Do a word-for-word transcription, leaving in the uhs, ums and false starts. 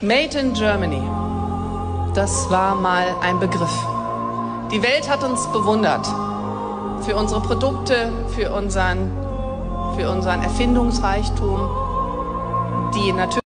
Made in Germany, das war mal ein Begriff. Die Welt hat uns bewundert für unsere Produkte, für unseren, für unseren Erfindungsreichtum, die natürlich